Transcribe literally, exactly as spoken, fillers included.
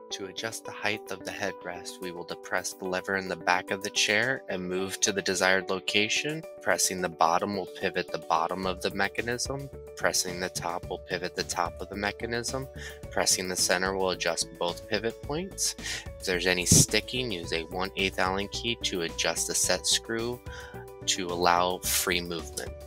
To adjust the height of the headrest, we will depress the lever in the back of the chair and move to the desired location. Pressing the bottom will pivot the bottom of the mechanism. Pressing the top will pivot the top of the mechanism. Pressing the center will adjust both pivot points. If there's any sticking, use a one eighth Allen key to adjust the set screw to allow free movement.